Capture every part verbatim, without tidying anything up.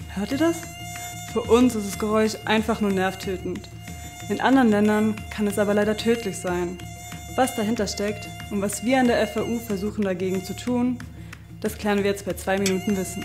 Hört ihr das? Für uns ist das Geräusch einfach nur nervtötend. In anderen Ländern kann es aber leider tödlich sein. Was dahinter steckt und was wir an der F A U versuchen dagegen zu tun, das klären wir jetzt bei zwei Minuten Wissen.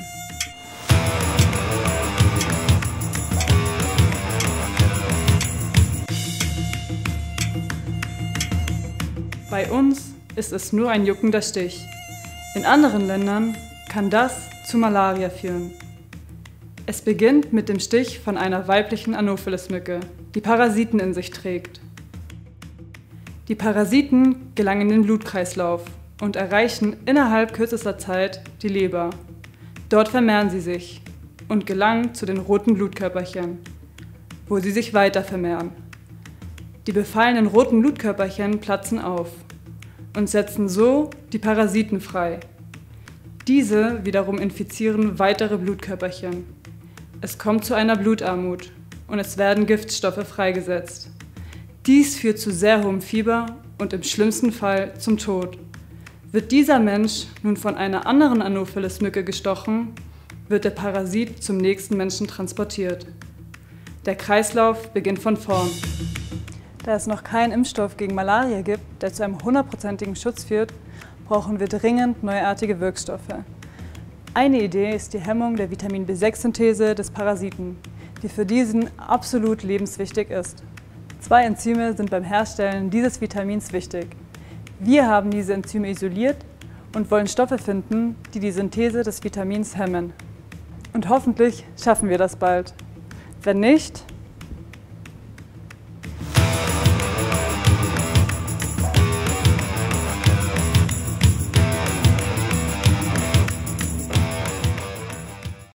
Bei uns ist es nur ein juckender Stich. In anderen Ländern kann das zu Malaria führen. Es beginnt mit dem Stich von einer weiblichen Anopheles-Mücke, die Parasiten in sich trägt. Die Parasiten gelangen in den Blutkreislauf und erreichen innerhalb kürzester Zeit die Leber. Dort vermehren sie sich und gelangen zu den roten Blutkörperchen, wo sie sich weiter vermehren. Die befallenen roten Blutkörperchen platzen auf und setzen so die Parasiten frei. Diese wiederum infizieren weitere Blutkörperchen. Es kommt zu einer Blutarmut und es werden Giftstoffe freigesetzt. Dies führt zu sehr hohem Fieber und im schlimmsten Fall zum Tod. Wird dieser Mensch nun von einer anderen Anopheles-Mücke gestochen, wird der Parasit zum nächsten Menschen transportiert. Der Kreislauf beginnt von vorn. Da es noch keinen Impfstoff gegen Malaria gibt, der zu einem hundertprozentigen Schutz führt, brauchen wir dringend neuartige Wirkstoffe. Eine Idee ist die Hemmung der Vitamin B sechs Synthese des Parasiten, die für diesen absolut lebenswichtig ist. Zwei Enzyme sind beim Herstellen dieses Vitamins wichtig. Wir haben diese Enzyme isoliert und wollen Stoffe finden, die die Synthese des Vitamins hemmen. Und hoffentlich schaffen wir das bald. Wenn nicht,